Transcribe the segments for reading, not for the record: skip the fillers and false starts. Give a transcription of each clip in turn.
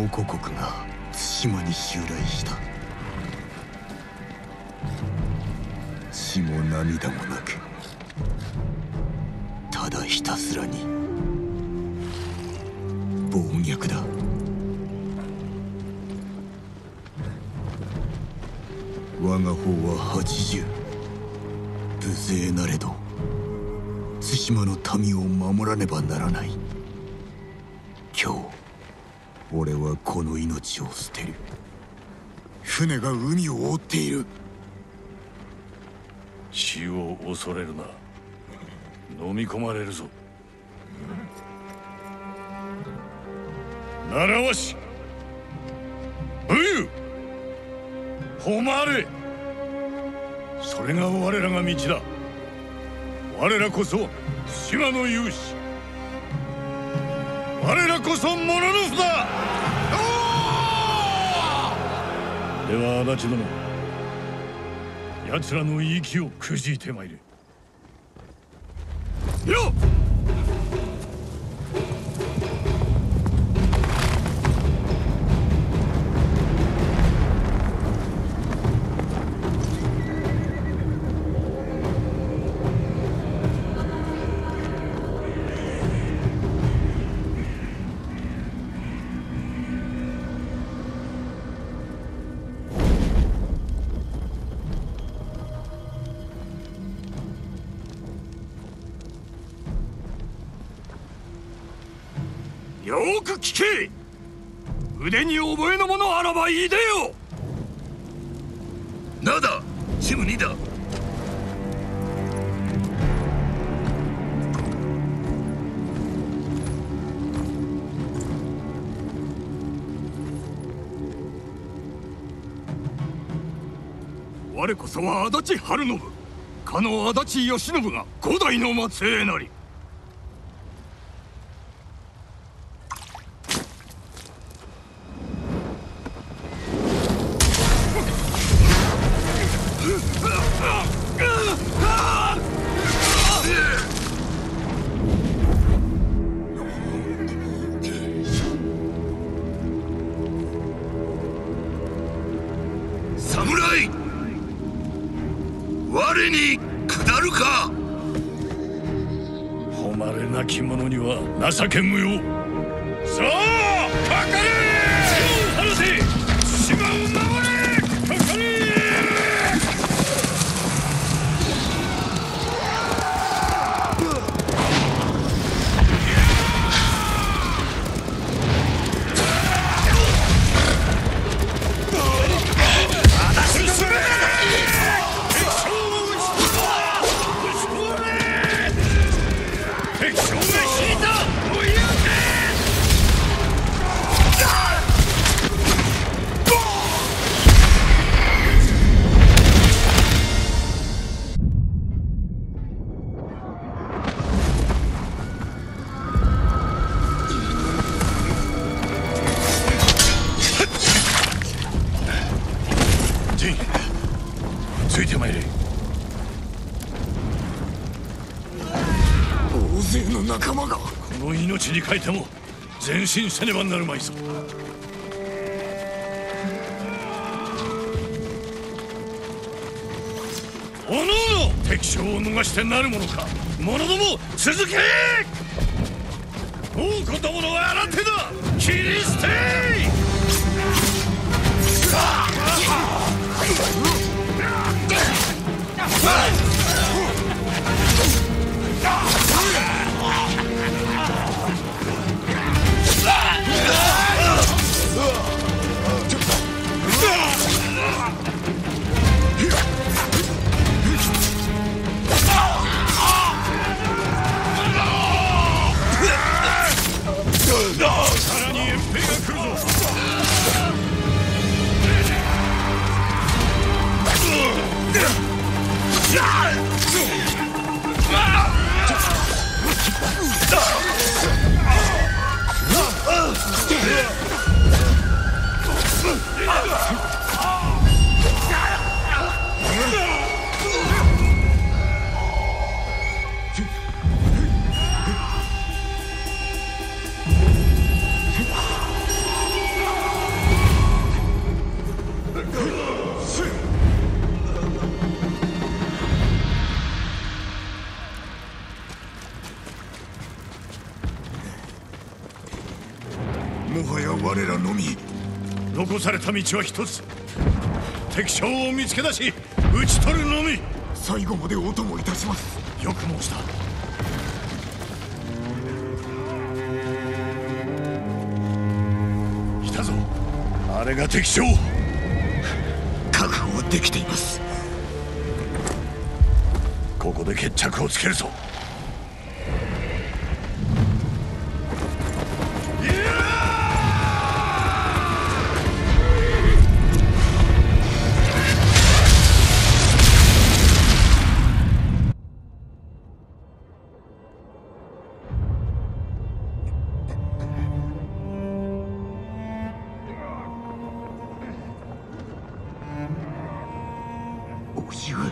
王国が対馬に襲来した。血も涙もなく、ただひたすらに暴虐だ。我が方は80、無勢なれど対馬の民を守らねばならない。今日俺はこの命を捨てる。船が海を覆っている。 死を恐れるな。飲み込まれるぞ。習わし、武勇、誉れ、それが我らが道だ。我らこそ島の勇士、我らこそモノノフだ。では足立殿、奴らの息をくじいてまいれ。よっ！よーく聞け！腕に覚えのものあらばいでよ！ なだ、チム2だ。 我こそは足立晴信、かの足立義信が五代の末裔なり。 侍、我に下るか。 誉れなき者には情け無用。さあかかれ！血を晴らせ！島を守れ！かかれ！ついてまいれ。 大勢の仲間が。 この命に代えても前進せねばなるまいぞ。おのおの敵将を逃してなるものか。者ども続け！王子どものは新手だ。切り捨て！さらに援兵が来るぞ。やっもはや我らのみ。 残された道は一つ。敵将を見つけ出し討ち取るのみ。 最後までお供いたします。 よく申した。いたぞ、あれが敵将。 確保できています。 ここで決着をつけるぞ。 叔父上。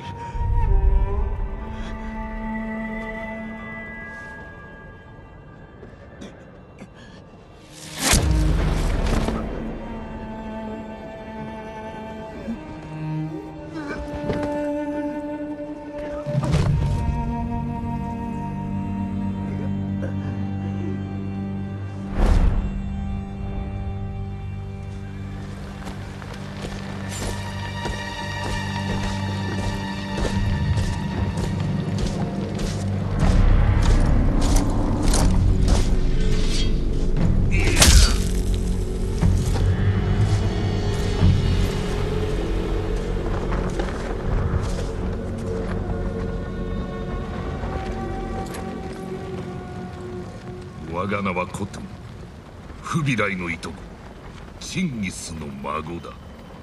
我が名はコトゥン、フビライのいとこ、チンギスの孫だ。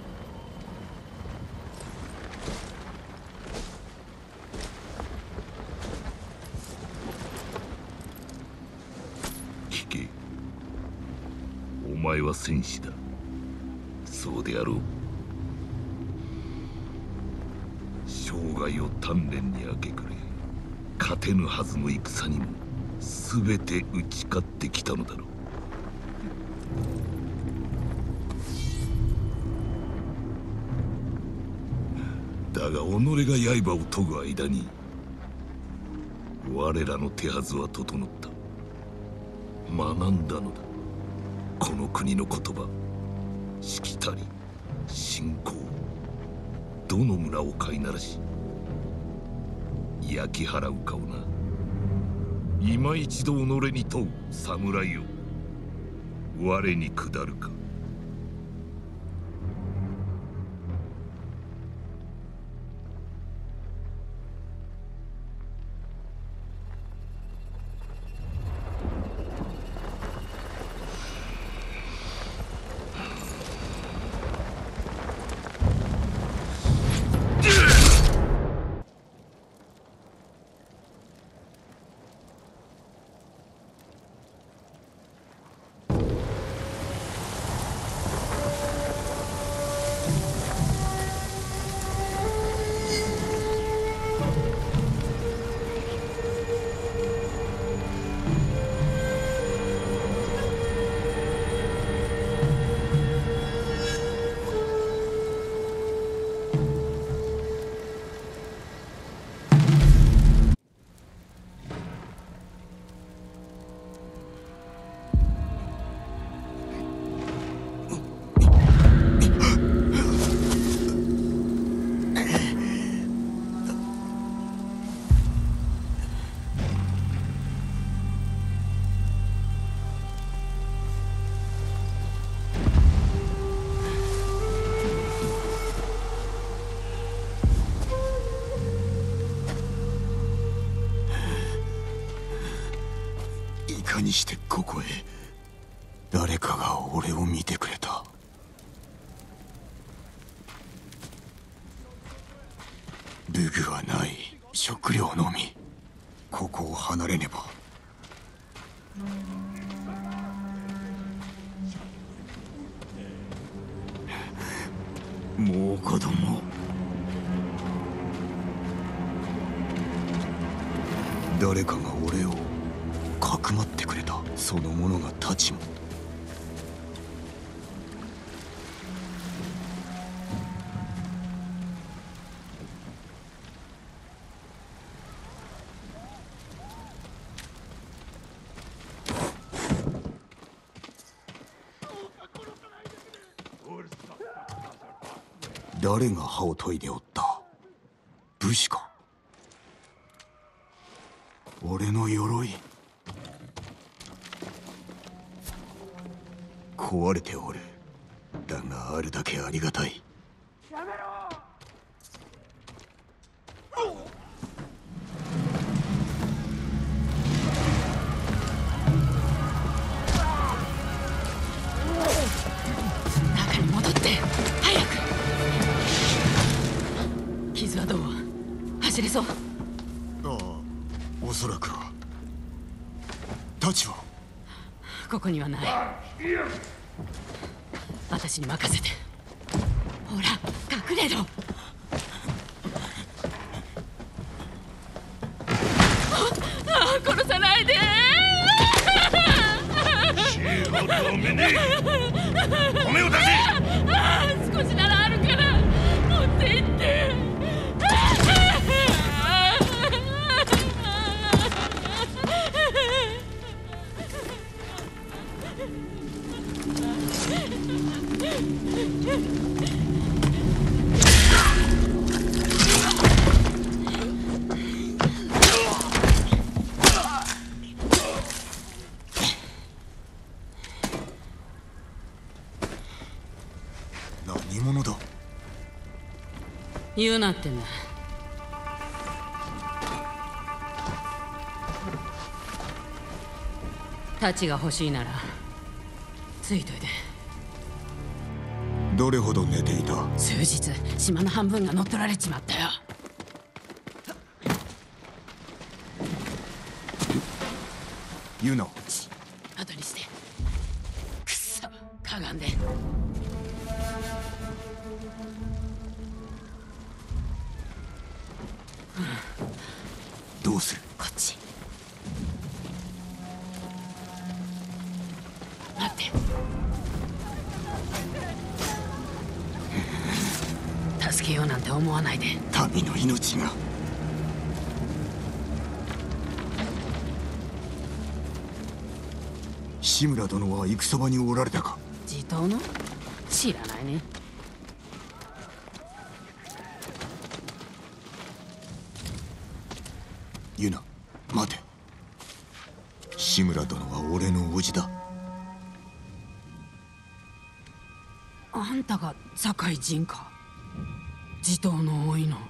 聞け、お前は戦士だ。そうであろう。生涯を鍛錬に明け暮れ、勝てぬはずの戦にも全て打ち勝ってきたのだろう。だが己が刃を研ぐ間に我らの手はずは整った。学んだのだ、この国の言葉、しきたり信仰。どの村を飼いならし焼き払うかをな。今一度己に問う侍よ、我に下るか。 いかにしてここへ。誰かが俺を見てくれた。武具はない、食料のみ。ここを離れねば。もう子供。誰かが俺をかくまってくれた。その者が立ちも。 誰が歯を研いでおった？武士か？俺の鎧壊れておる。だがあるだけありがたい。 中に戻って早く。傷はどう？走れそう？ ああ、おそらくは。太刀は？ ここにはない。私に任せて。ほら隠れろ。殺さないで。 仕事をめねえ。米を出せ。 少しならあるから持って行って。 何者だ？ 言うなってんだ。太刀が欲しいならついといて。 どれほど寝ていた？ 数日、島の半分が乗っ取られちまったよ。 ユナ。 後にして。くっそ、かがんで。 どうする？ こっち。待って。助けようなんて思わないで。 民の命が。志村殿は戦場におられたか？ 地頭の？知らないね。 ユナ、待て。志村殿は俺の叔父だ。 あんたが堺人か？地頭の甥の。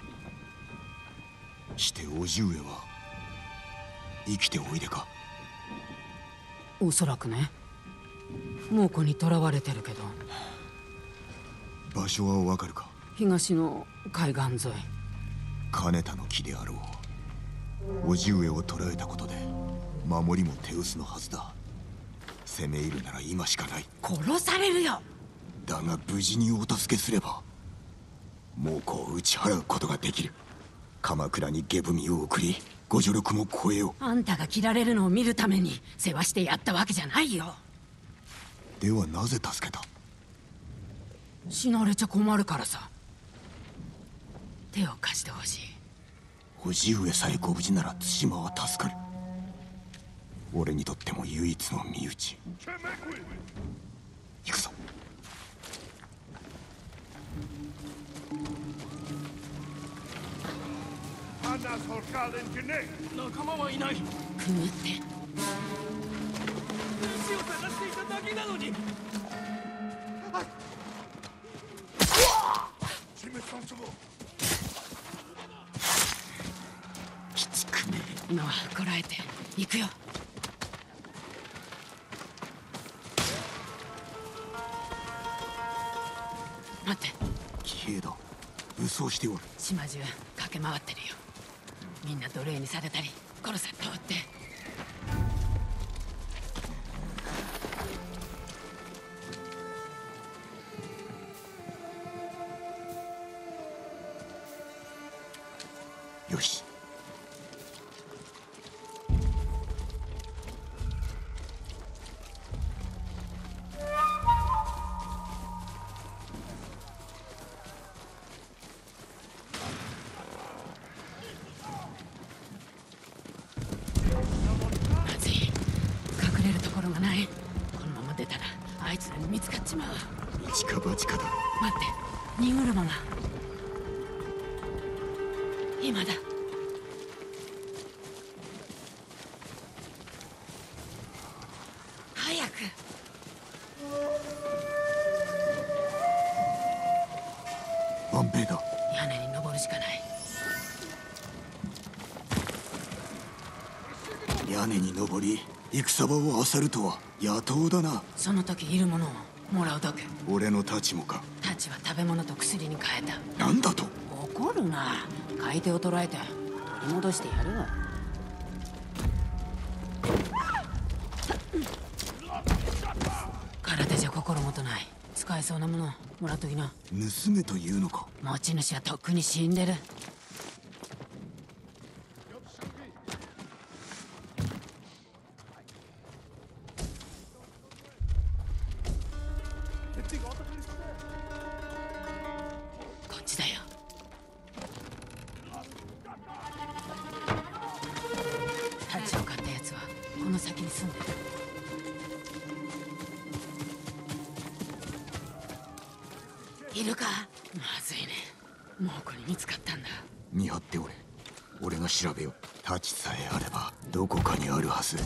して叔父上は生きておいでか？ おそらくね。猛虎に囚われてるけど。 場所はわかるか？ 東の海岸沿い。 金田の木であろう。叔父上を捕らえたことで守りも手薄のはずだ。攻め入るなら今しかない。 殺されるよ。 だが無事にお助けすれば猛虎を打ち払うことができる。鎌倉に下踏みを送りご助力も超えよあんたが切られるのを見るために世話してやったわけじゃないよ。 う。ではなぜ助けた？ 死なれちゃ困るからさ。手を貸してほしい。 叔父上さえご無事なら対馬は助かる。俺にとっても唯一の身内。行くぞ。 仲間はいない。 くぐって。 石を探していただけなのに。 きつくね。 今はこらえて行くよ。待って。 騎兵だ。武装しておる。 島中駆け回ってるよ。みんな奴隷にされたり殺されたって。 よし。 まずい。隠れるところがない。このまま出たらあいつらに見つかっちまう。 一か八かだ。 待って。 荷車が今だ。早く。 万兵衛だ。 屋根に登るしかない。 屋根に登り戦場を漁るとは野党だな。 その時いるものをもらうだけ。 俺の太刀もか。 太刀は食べ物と薬に変えた。 なんだと。 怒るな。買い手を捕らえて取り戻してやるわ。空手じゃ心もとない。使えそうなものもらっときな。 盗めというのか。 持ち主はとっくに死んでる。こっちだよ。太刀を買ったやつはこの先に住んでる。いるか。まずいね。猛虎に見つかったんだ。 見張っておれ。俺が調べよう。太刀さえあればどこかにあるはず。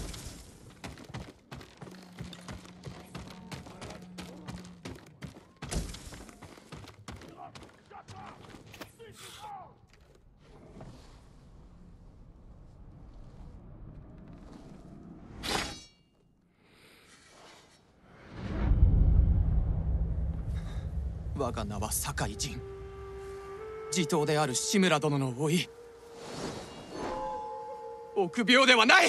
我が名は酒井陣。地頭である志村殿の甥い。臆病ではない。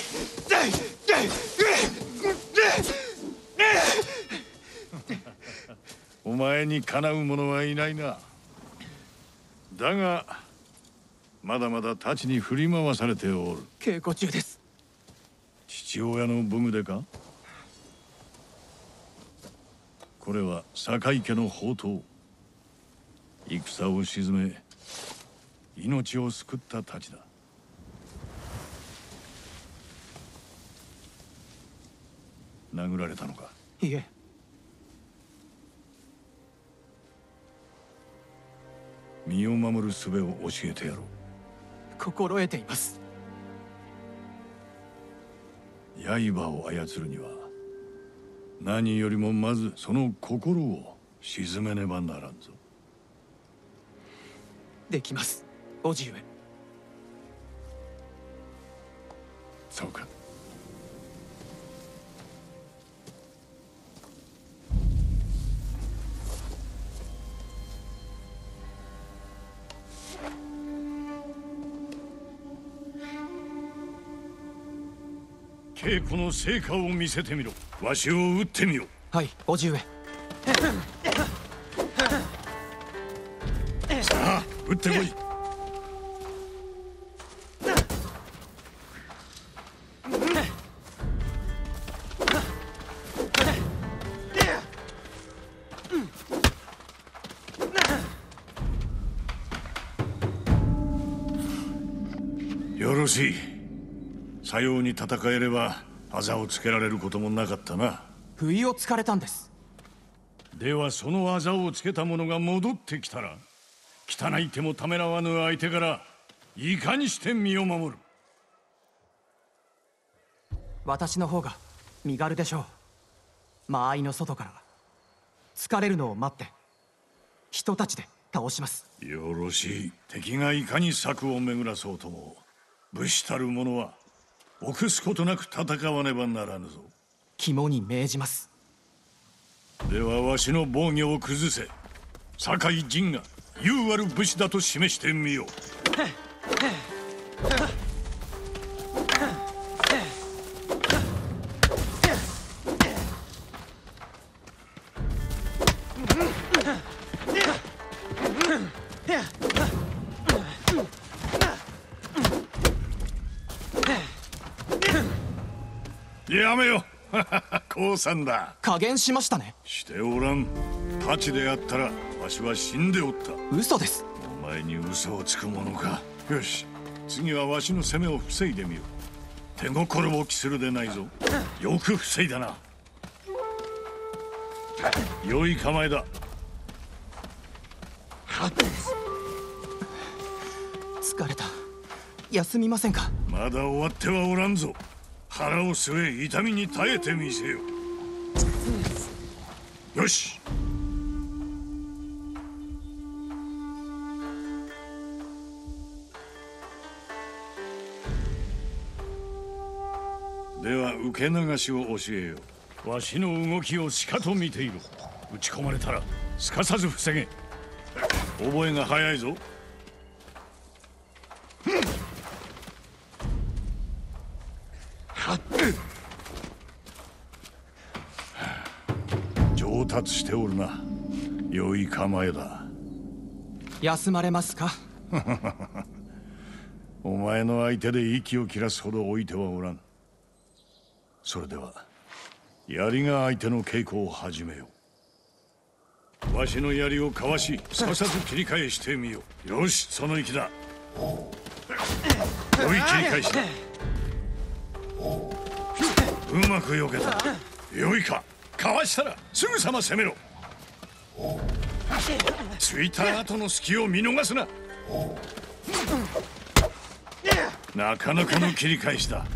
お前にかなう者はいないな。だがまだまだ太刀に振り回されておる。 稽古中です。 父親の武具でか。これは酒井家の宝刀。戦を鎮め命を救った太刀だ。殴られたのか。 いえ。 身を守る術を教えてやろう。 心得ています。 刃を操るには何よりもまずその心を鎮めねばならんぞ。 できます、叔父上。 そうか。稽古の成果を見せてみろ。わしを撃ってみよ。 はい、叔父上。 さあ撃ってこい。よろしい。さように戦えればあざをつけられることもなかったな。 不意をつかれたんです。 ではそのあざをつけた者が戻ってきたら、汚い手もためらわぬ相手からいかにして身を守る。 私の方が身軽でしょう。間合いの外から疲れるのを待って人たちで倒します。 よろしい。敵がいかに策を巡らそうとも武士たる者は臆すことなく戦わねばならぬぞ。 肝に銘じます。 ではわしの防御を崩せ。酒井陣が勇ある武士だと示してみよう。やめよ。降参だ。 加減しましたね。 しておらん。太刀であったらわしは死んでおった。 嘘です。 お前に嘘をつくものか。よし、次はわしの攻めを防いでみよう。手心を期するでないぞ。よく防いだな。良い構えだ。 疲れた。休みませんか？ まだ終わってはおらんぞ。腹を据え痛みに耐えてみせよ。よし。では受け流しを教えよう。わしの動きをしかと見ている。撃ち込まれたらすかさず防げ。覚えが早いぞ。上達しておるな。良い構えだ。 休まれますか？ お前の相手で息を切らすほど置いてはおらん。それでは槍が相手の稽古を始めよう。わしの槍をかわしすかさず切り返してみよう。よし、その息だ。良い切り返しだ。うまく避けた。良いか。かわしたらすぐさま攻めろ。ついた後の隙を見逃すな。なかなかの切り返しだ。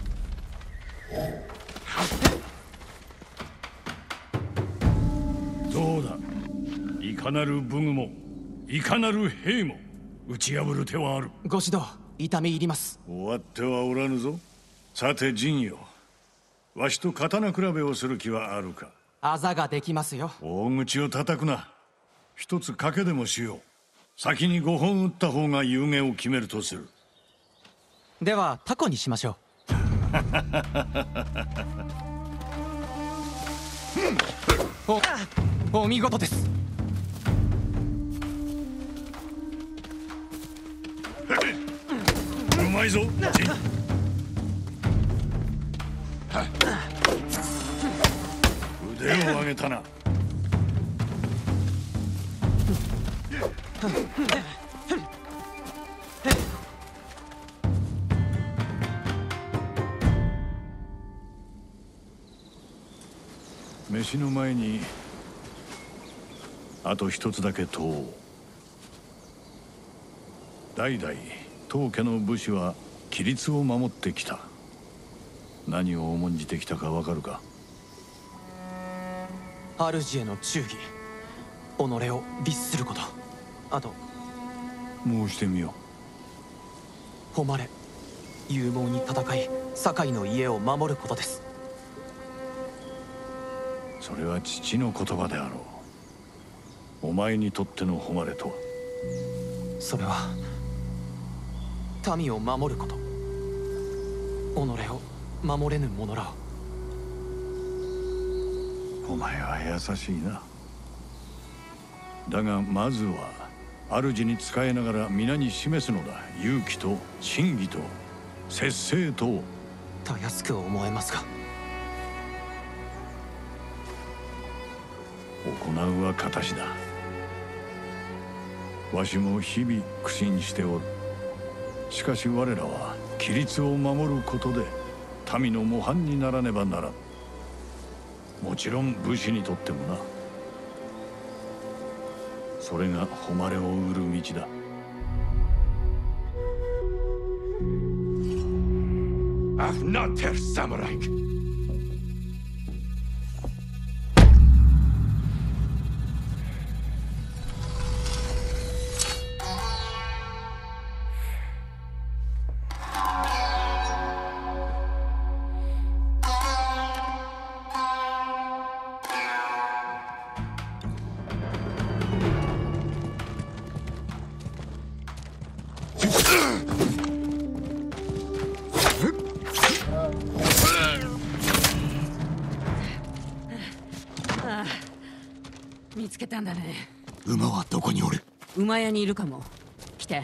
どうだ。いかなる武具もいかなる兵も打ち破る手はある。 ご指導痛み入ります。 終わってはおらぬぞ。さて陣よ、わしと刀比べをする気はあるか？ あざができますよ。 大口を叩くな。一つ賭けでもしよう。先に5本撃った方が有言を決めるとする。 ではタコにしましょう。お見事です。 うまいぞ陣。腕を上げたな。飯の前にあと一つだけ問おう。代々当家の武士は規律を守ってきた。何を重んじてきたかわかるか？ 主への忠義、己を律すること、あと申してみよ誉れ、勇猛に戦い堺の家を守ることです。 う。それは父の言葉であろう。お前にとっての誉れとは？ それは民を守ること、己を守れぬ者らを。 お前は優しいな。だがまずは主に仕えながら皆に示すのだ。勇気と真偽と節制と。 たやすく思えますが。 行うは形だ。わしも日々苦心しておる。しかし我らは規律を守ることで民の模範にならねばならん。もちろん武士にとってもな。それが誉れを売る道だ。 Ach, not der Samurai! 見つけたんだね。 馬はどこにおる？ 馬屋にいるかも。来て。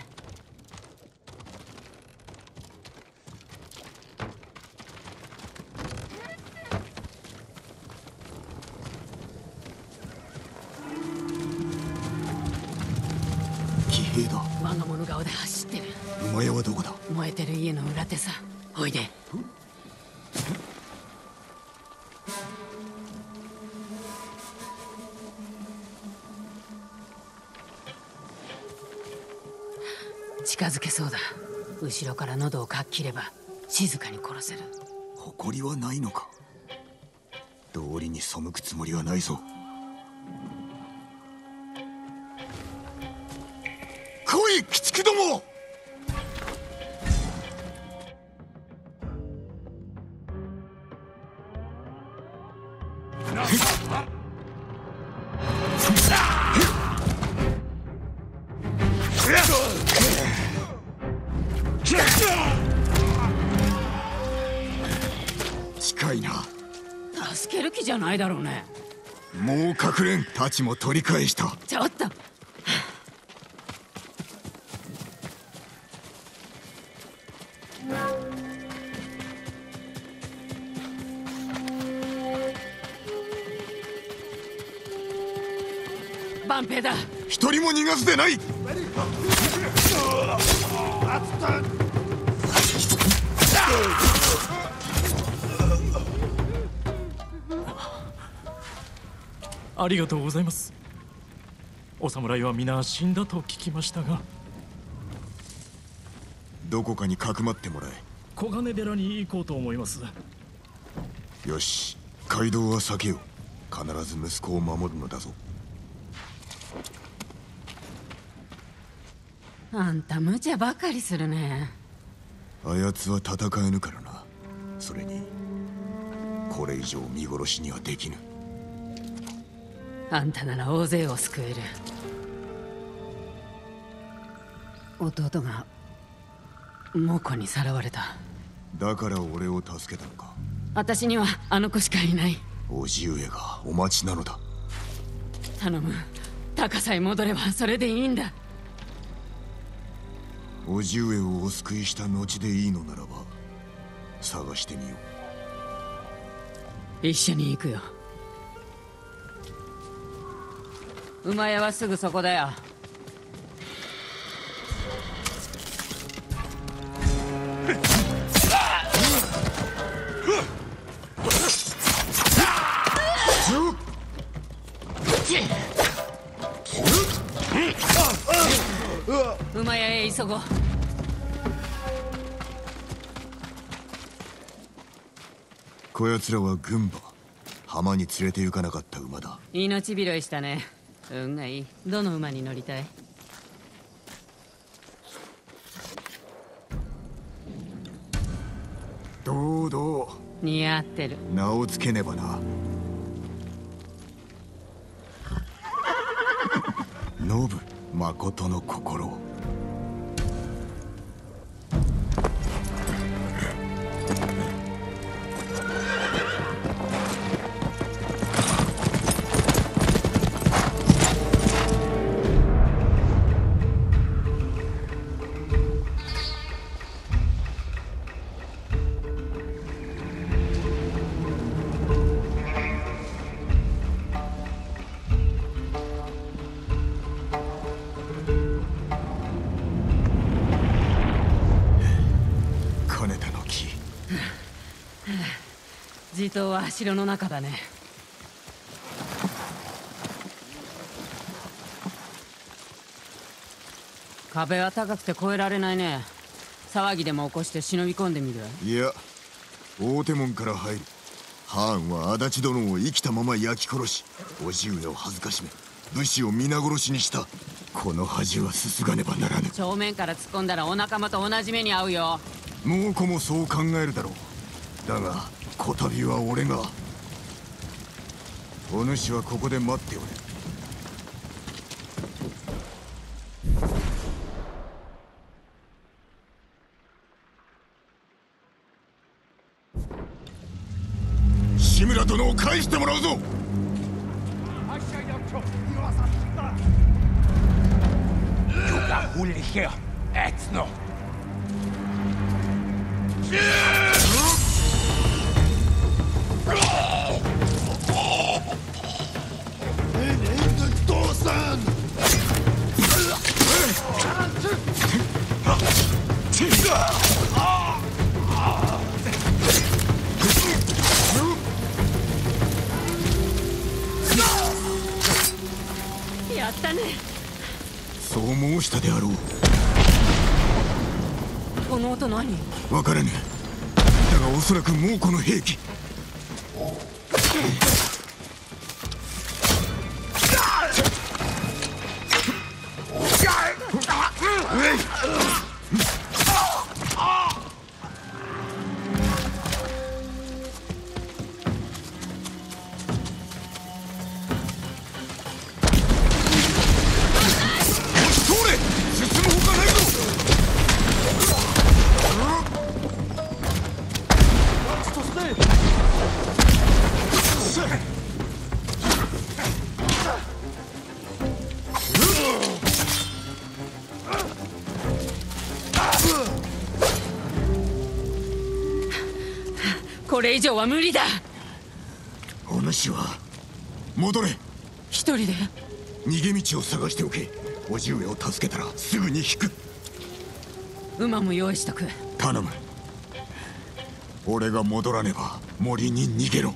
騎兵だ。 我が物顔で走ってる。 馬屋はどこだ？ 燃えてる家の裏手さ。おいで。 近づけそうだ。後ろから喉をかっ切れば静かに殺せる。 誇りはないのか。道理に背くつもりはないぞ。来い、鬼畜ども。近いな。 助ける気じゃないだろうね。 もう隠れん。太刀も取り返した。 ちょっと。万平だ。 一人も逃がすでない。 ありがとうございます。お侍は皆死んだと聞きましたが。 どこかにかくまってもらえ。 小金寺に行こうと思います。 よし、街道は避けよう。必ず息子を守るのだぞ。 あんた無茶ばかりするね。 あやつは戦えぬからな。それにこれ以上見殺しにはできぬ。 あんたなら大勢を救える。弟が猛虎にさらわれた。 だから俺を助けたのか。 私にはあの子しかいない。 叔父上がお待ちなのだ。 頼む。高さへ戻ればそれでいいんだ。 叔父上をお救いした後でいいのならば探してみよう。一緒に行くよ。馬屋はすぐそこだよ。馬屋へ急ごう。 こやつらは軍馬。浜に連れて行かなかった馬だ。 命拾いしたね。運がいい。どの馬に乗りたい？ 堂々 似合ってる。 名をつけねばな。信誠の心。 地頭は城の中だね。壁は高くて越えられないね。騒ぎでも起こして忍び込んでみる？ いや、大手門から入る。ハーンは足立殿を生きたまま焼き殺し、叔父上を恥ずかしめ、武士を皆殺しにした。この恥はすすがねばならぬ。 正面から突っ込んだらお仲間と同じ目に遭うよ。 猛虎もそう考えるだろう。だがこたびは俺が。お主はここで待っておれ。志村殿を返してもらうぞ。 やったね。 そう申したであろう。 この音何？ わからぬ。だがおそらく猛虎の兵器。 これ以上は無理だ。 お主は戻れ。 一人で？ 逃げ道を探しておけ。叔父上を助けたらすぐに引く。 馬も用意しとく。 頼む。俺が戻らねば森に逃げろ。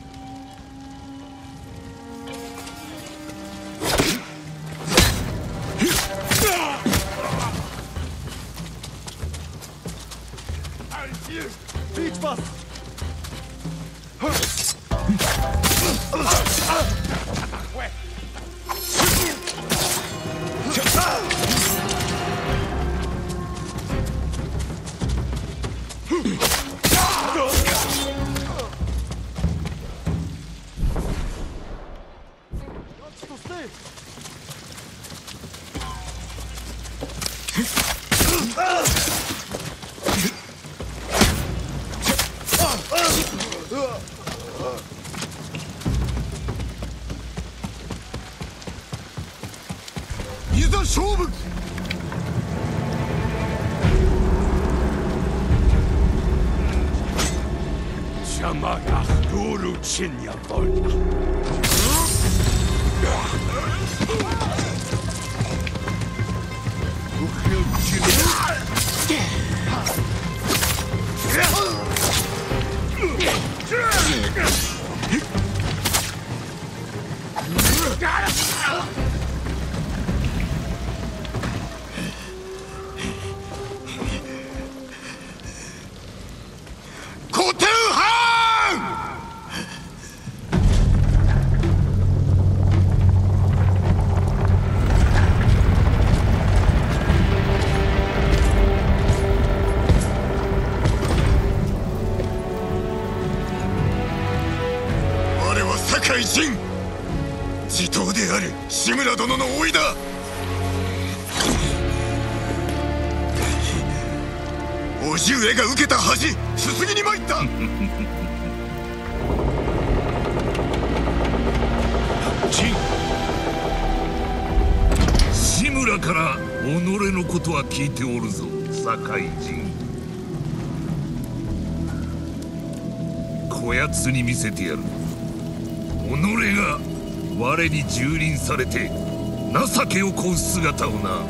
いざ勝負。 Jamagach Guru Chinya Volna. 堺人、地頭である志村殿の甥いだ。叔父上が受けた恥、すすぎに参った。 志村から己のことは聞いておるぞ、堺人。こやつに見せてやる。己が我に蹂躙されて情けをこう姿をな。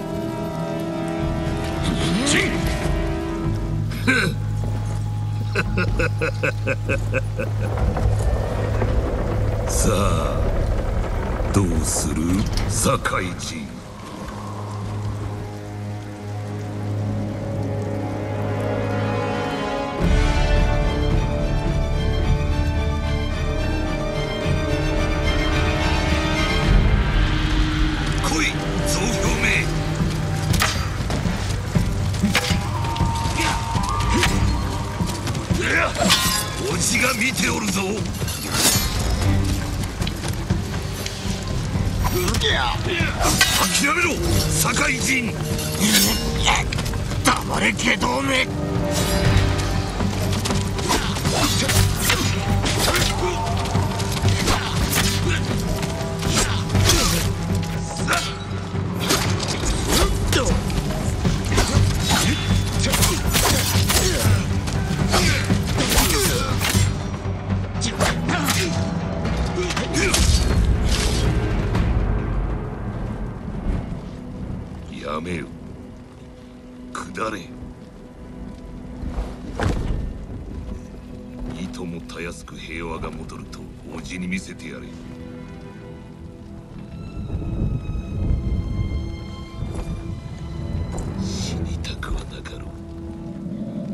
さあどうする、堺人。おじが見ておるぞ。諦めろ、堺人。 黙れ外道め。 やめよ、下れ。いともたやすく平和が戻ると叔父に見せてやれ。死にたくはなかろう。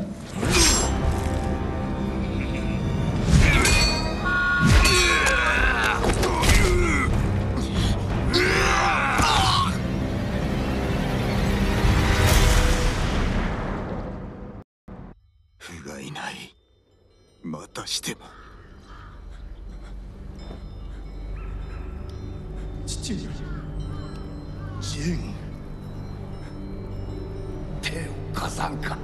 父上。 ジン、手を貸さんか。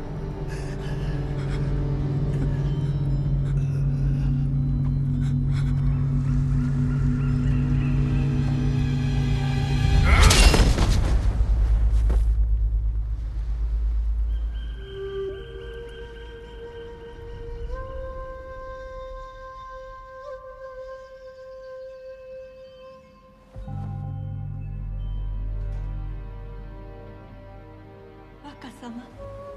若様。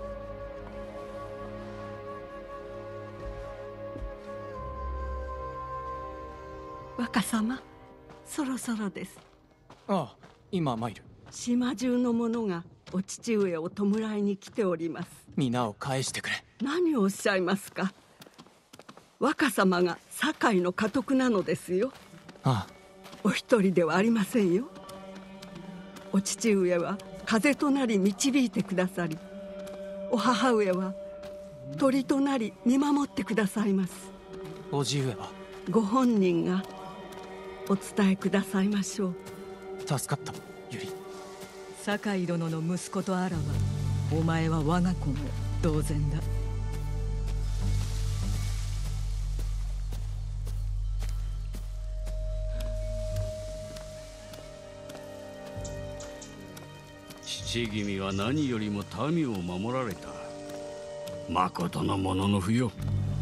若様、そろそろです。 ああ、今参る。 島中の者がお父上を弔いに来ております。 皆を返してくれ。 何をおっしゃいますか。若様が堺の家督なのですよ。 ああ、 お一人ではありませんよ。お父上は風となり導いてくださり、お母上は鳥となり見守ってくださいます。 叔父上はご本人がお伝えくださいましょう。 助かった、ユリ。 堺殿の息子とあらば、お前は我が子も同然だ。 父君は何よりも民を守られた。まことのものの不よ。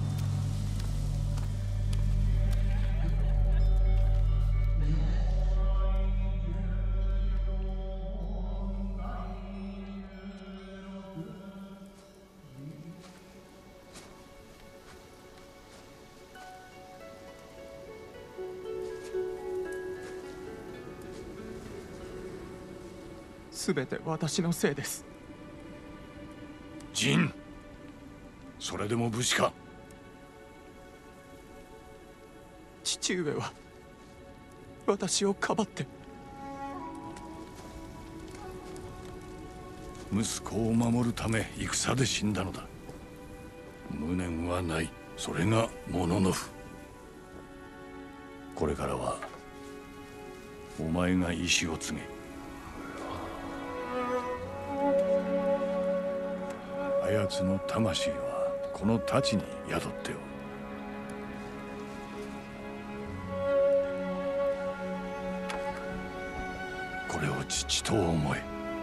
すべて私のせいです。 ジン、それでも武士か。 父上は私をかばって。 息子を守るため戦で死んだのだ。無念はない。それがモノノフ。これからはお前が意志を継げ。あやつの魂はこの太刀に宿っておる。これを父と思え。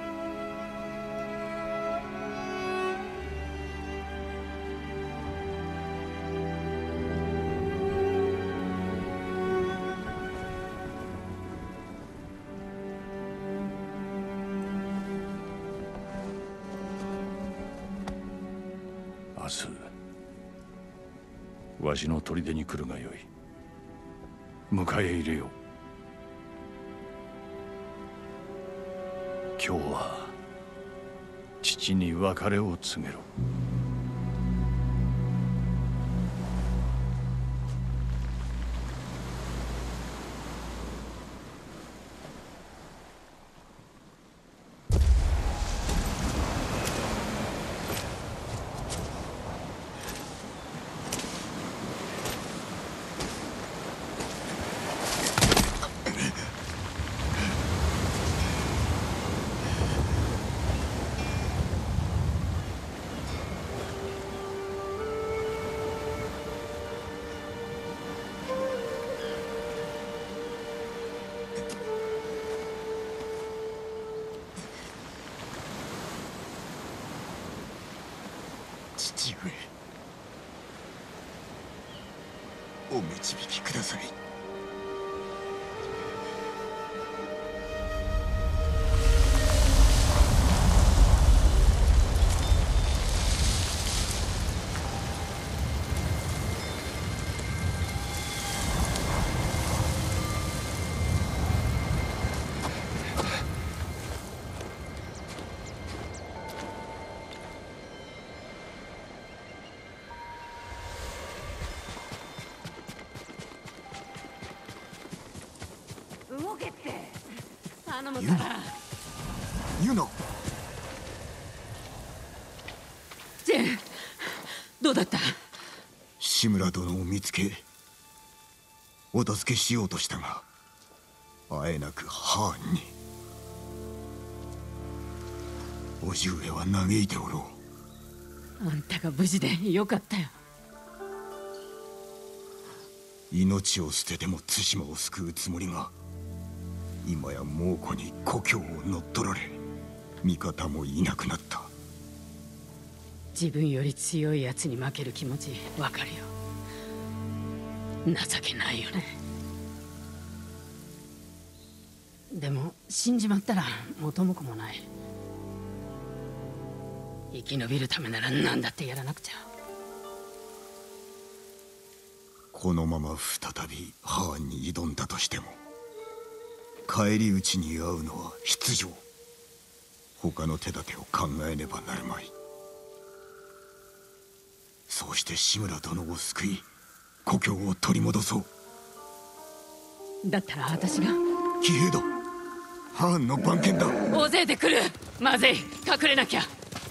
明日わしの砦に来るがよい。迎え入れよう。今日は父に別れを告げろ。 父上、お導きください。 動けって頼むから。 ユノ、 ジェン、どうだった？ 志村殿を見つけお助けしようとしたがあえなくハーンに。叔父上は嘆いておろあんたが無事でよかったよ。 う。命を捨てても対馬を救うつもりが、今や猛虎に故郷を乗っ取られ、味方もいなくなった。 自分より強いやつに負ける気持ちわかるよ。情けないよね。でも死んじまったら元も子もない。生き延びるためなら何だってやらなくちゃ。 このまま再びハーンに挑んだとしても、返り討ちに遭うのは必定。他の手立てを考えねばなるまい。そうして志村殿を救い、故郷を取り戻そう。 だったら私が。 騎兵だ。ハーンの番犬だ。 大勢で来る。まずい、隠れなきゃ。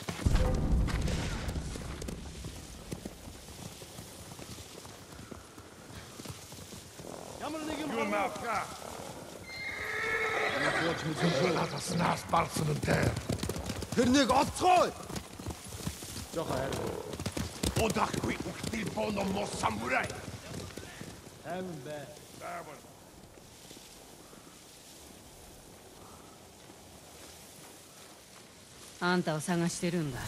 あんたを探してるんだ。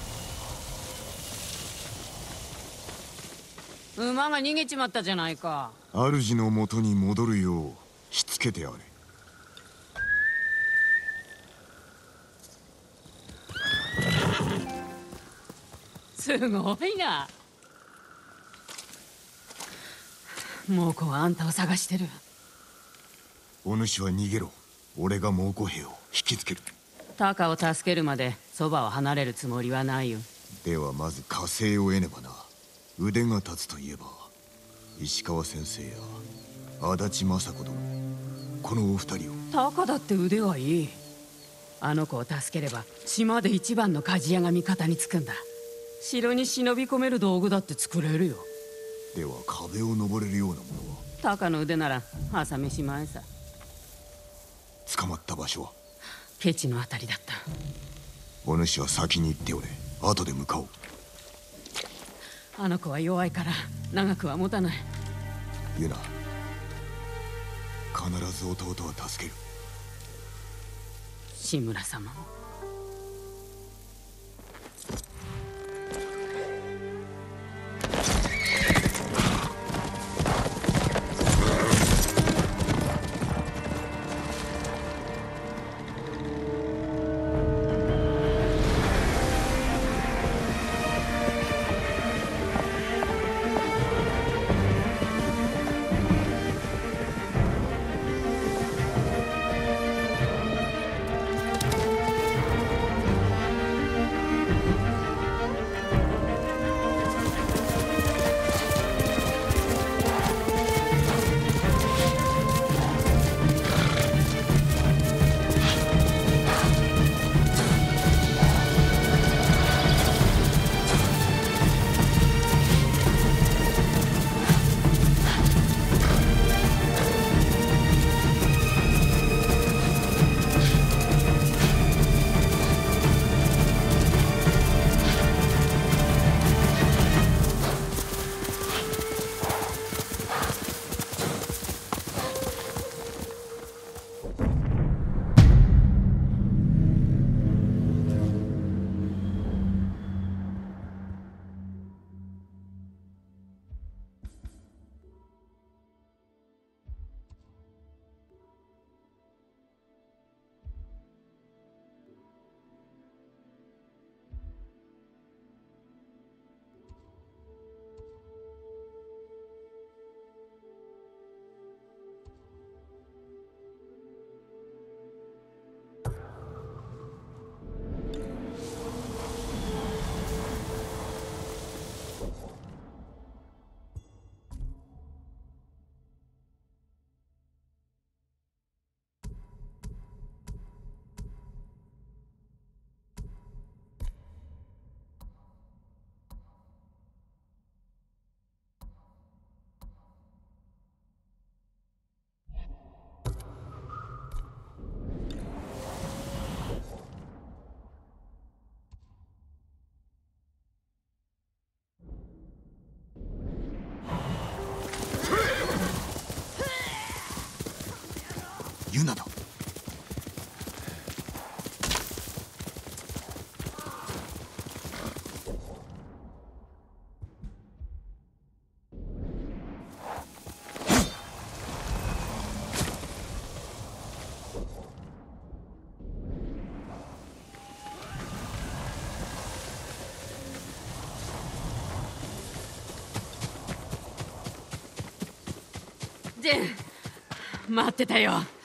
馬が逃げちまったじゃないか。 主の元に戻るようしつけてあれ。 すごいな。猛虎はあんたを探してる。 お主は逃げろ。俺が猛虎兵を引きつける。 タカを助けるまでそばを離れるつもりはないよ。 ではまず加勢を得ねばな。腕が立つといえば石川先生や足立政子殿、このお二人を。 タカだって腕はいい。あの子を助ければ島で一番の鍛冶屋が味方につくんだ。城に忍び込める道具だって作れるよ。 では壁を登れるようなものは。 タカの腕なら朝飯前さ。 捕まった場所はケチのあたりだった。 お主は先に行っておれ。後で向かおう。 あの子は弱いから長くは持たない。 ユナ、必ず弟は助ける。 志村様も。 ユナだ。 ジェン、待ってたよ。